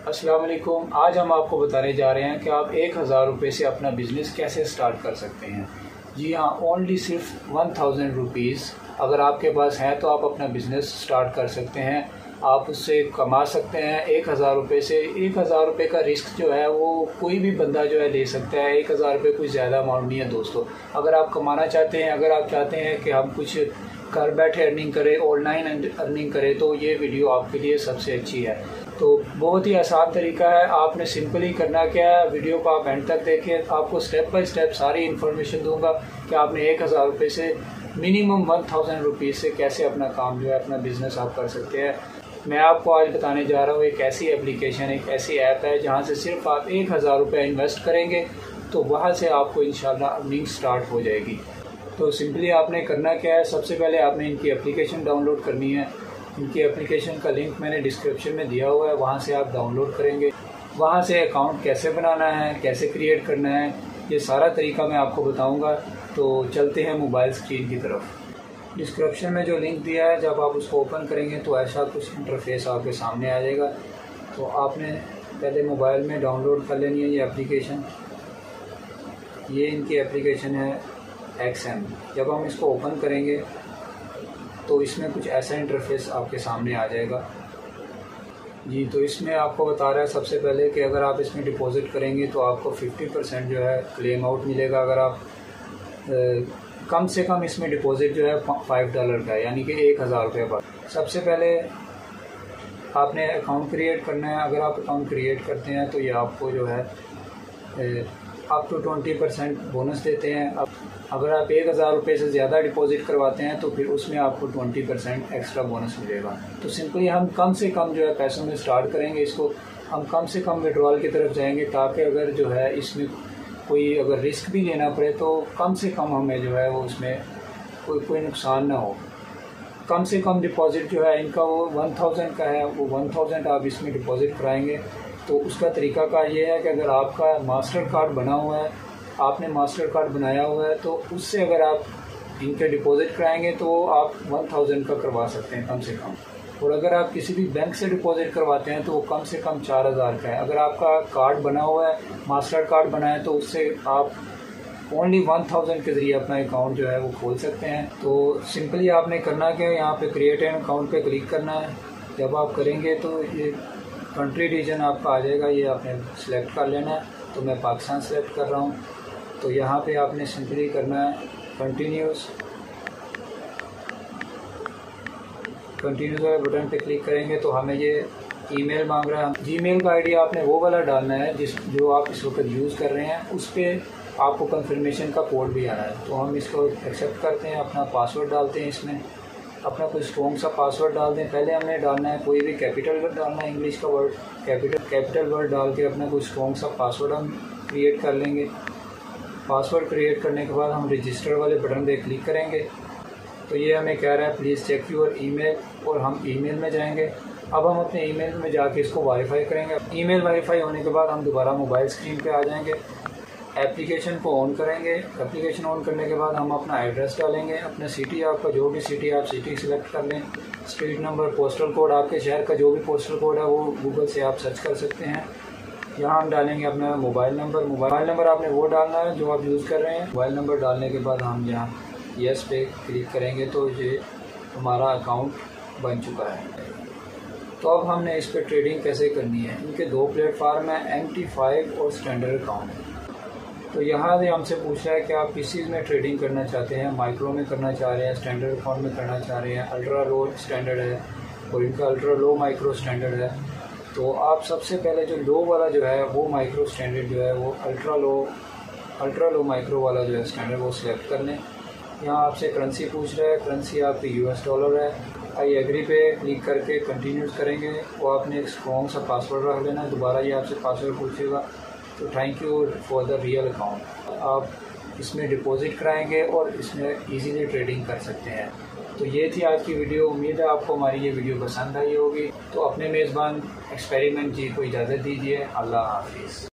अस्सलाम वालेकुम। आज हम आपको बताने जा रहे हैं कि आप 1000 रुपये से अपना बिज़नेस कैसे स्टार्ट कर सकते हैं। जी हाँ, ओनली सिर्फ 1000 रुपीज़ अगर आपके पास है तो आप अपना बिज़नेस स्टार्ट कर सकते हैं। आप उससे कमा सकते हैं 1000 रुपये से। 1000 रुपये का रिस्क जो है वो कोई भी बंदा जो है ले सकता है। 1000 रुपये कोई ज़्यादा अमाउंट नहीं है दोस्तों। अगर आप कमाना चाहते हैं, अगर आप चाहते हैं कि हम कुछ घर बैठे अर्निंग करें, ऑनलाइन अर्निंग करें, तो ये वीडियो आपके लिए सबसे अच्छी है। तो बहुत ही आसान तरीका है। आपने सिंपली करना क्या है, वीडियो को आप एंड तक देखें। आपको स्टेप बाय स्टेप सारी इन्फॉर्मेशन दूंगा कि आपने 1000 रुपये से मिनिमम 1000 रुपीज़ से कैसे अपना काम जो है, अपना बिज़नेस आप कर सकते हैं। मैं आपको आज बताने जा रहा हूँ एक ऐसी एप्लीकेशन, एक ऐसी ऐप है जहाँ से सिर्फ आप 1000 रुपये इन्वेस्ट करेंगे तो वहाँ से आपको इंशाल्लाह अर्निंग स्टार्ट हो जाएगी। तो सिंपली आपने करना क्या है, सबसे पहले आपने इनकी एप्लीकेशन डाउनलोड करनी है। इनकी एप्लीकेशन का लिंक मैंने डिस्क्रिप्शन में दिया हुआ है, वहाँ से आप डाउनलोड करेंगे। वहाँ से अकाउंट कैसे बनाना है, कैसे क्रिएट करना है, ये सारा तरीका मैं आपको बताऊँगा। तो चलते हैं मोबाइल स्क्रीन की तरफ। डिस्क्रिप्शन में जो लिंक दिया है, जब आप उसको ओपन करेंगे तो ऐसा कुछ इंटरफेस आपके सामने आ जाएगा। तो आपने पहले मोबाइल में डाउनलोड कर लेनी है ये एप्लीकेशन। ये इनकी एप्लीकेशन है XM। जब हम इसको ओपन करेंगे तो इसमें कुछ ऐसा इंटरफेस आपके सामने आ जाएगा। जी, तो इसमें आपको बता रहा है सबसे पहले कि अगर आप इसमें डिपॉज़िट करेंगे तो आपको 50% जो है क्लेम आउट मिलेगा। अगर आप कम से कम इसमें डिपॉज़िट जो है $5 का है, यानी कि 1000 रुपये पर। सबसे पहले आपने अकाउंट क्रिएट करना है। अगर आप अकाउंट क्रिएट करते हैं तो ये आपको जो है अप टू 20% बोनस देते हैं। अब अगर आप 1000 रुपये से ज़्यादा डिपॉजिट करवाते हैं तो फिर उसमें आपको 20% एक्स्ट्रा बोनस मिलेगा। तो सिंपली हम कम से कम जो है पैसों में स्टार्ट करेंगे। इसको हम कम से कम विड्रॉल की तरफ जाएंगे, ताकि अगर जो है इसमें कोई अगर रिस्क भी लेना पड़े तो कम से कम हमें जो है वो उसमें कोई नुकसान ना हो। कम से कम डिपॉज़िट जो है इनका वो 1000 का है, वो 1000 आप इसमें डिपॉज़िट कराएंगे। तो उसका तरीका का ये है कि अगर आपका मास्टर कार्ड बना हुआ है, आपने मास्टर कार्ड बनाया हुआ है, तो उससे अगर आप इनके डिपॉज़िट कराएंगे तो आप 1000 का करवा सकते हैं कम से कम। और अगर आप किसी भी बैंक से डिपॉज़िट करवाते हैं तो वो कम से कम 4000 का है। अगर आपका कार्ड बना हुआ है, मास्टर कार्ड बना है, तो उससे आप ओनली 1000 के ज़रिए अपना अकाउंट जो है वो खोल सकते हैं। तो सिंपली आपने करना क्या है, यहाँ पे क्रिएट एन अकाउंट पे क्लिक करना है। जब आप करेंगे तो ये कंट्री रीजन आपका आ जाएगा, ये आपने सेलेक्ट कर लेना है। तो मैं पाकिस्तान सेलेक्ट कर रहा हूँ। तो यहाँ पे आपने सिंपली करना है कंटिन्यूस वाले बटन पे क्लिक करेंगे तो हमें ये ईमेल मांग रहा है। जीमेल का आईडी आपने वो वाला डालना है जो आप इस वक्त यूज़ कर रहे हैं। उस पर आपको कंफर्मेशन का कोड भी आना है। तो हम इसको एक्सेप्ट करते हैं, अपना पासवर्ड डालते हैं। इसमें अपना कोई स्ट्रॉन्ग सा पासवर्ड डाल दें। पहले हमने डालना है कोई भी कैपिटल वर्ड डालना है, इंग्लिश का वर्ड कैपिटल वर्ड डाल के अपना कोई स्ट्रॉन्ग सा पासवर्ड हम क्रिएट कर लेंगे। पासवर्ड क्रिएट करने के बाद हम रजिस्टर वाले बटन पे क्लिक करेंगे। तो ये हमें कह रहा है प्लीज़ चेक योर ईमेल, और हम ईमेल में जाएंगे। अब हम अपने ईमेल में जाके इसको वेरीफाई करेंगे। ईमेल वेरीफाई होने के बाद हम दोबारा मोबाइल स्क्रीन पे आ जाएंगे। एप्लीकेशन को ऑन करेंगे। एप्लीकेशन ऑन करने के बाद हम अपना एड्रेस डालेंगे, अपना सिटी, आपका जो भी सिटी आप सिटी सिलेक्ट कर लें। स्ट्रीट नंबर, पोस्टल कोड, आपके शहर का जो भी पोस्टल कोड है वो गूगल से आप सर्च कर सकते हैं। यहाँ हम डालेंगे अपना मोबाइल नंबर आपने वो डालना है जो आप यूज़ कर रहे हैं। मोबाइल नंबर डालने के बाद हम यहाँ येस पे क्लिक करेंगे तो ये हमारा अकाउंट बन चुका है। तो अब हमने इस पर ट्रेडिंग कैसे करनी है। इनके 2 प्लेटफार्म हैं, MT5 और स्टैंडर्ड अकाउंट। तो यहाँ से हमसे पूछ रहा है कि आप किस चीज़ में ट्रेडिंग करना चाहते हैं। माइक्रो में करना चाह रहे हैं, स्टैंडर्ड अकाउंट में करना चाह रहे हैं, अल्ट्रा लो स्टैंडर्ड है और इनका अल्ट्रा लो माइक्रो स्टैंडर्ड है। तो आप सबसे पहले जो लो वाला जो है वो माइक्रो स्टैंडर्ड जो है वो अल्ट्रा लो माइक्रो वाला जो है स्टैंडर्ड वो सिलेक्ट कर लें। यहाँ आपसे करेंसी पूछ रहा है, करेंसी आपकी US डॉलर है। आई एग्री पे क्लिक करके कंटिन्यूस करेंगे। वो आपने एक स्ट्रॉन्ग सा पासवर्ड रख लेना। दोबारा ये आपसे पासवर्ड पूछेगा। तो thank you for the real account. आप इसमें डिपॉजिट कराएंगे और इसमें इजीली ट्रेडिंग कर सकते हैं। तो ये थी आज की वीडियो। उम्मीद है आपको हमारी ये वीडियो पसंद आई होगी। तो अपने मेज़बान एक्सपेरिमेंट जी को इजाज़त दीजिए। अल्लाह हाफिज़।